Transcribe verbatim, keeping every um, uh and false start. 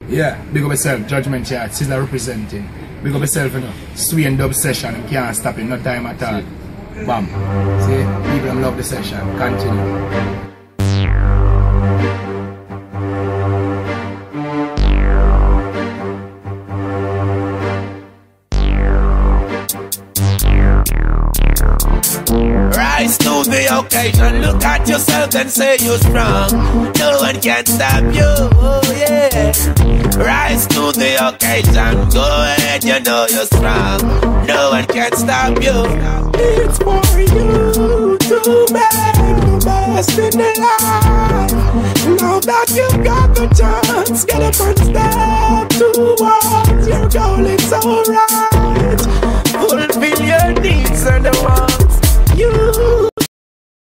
Yeah, big up yourself, Judgment Chart, Sizzla representing. Big up yourself, you know. Swayne dub session, you can't stop it, no time at all. Bam. See, people love the session. Continue. Rise to the occasion, look at yourself and say you're strong. No one can stop you, oh yeah. Rise to the occasion, go ahead, you know you're strong. No one can stop you. It's for you to make the best in the life. Now that you've got the chance, get up and step towards your goal, it's alright.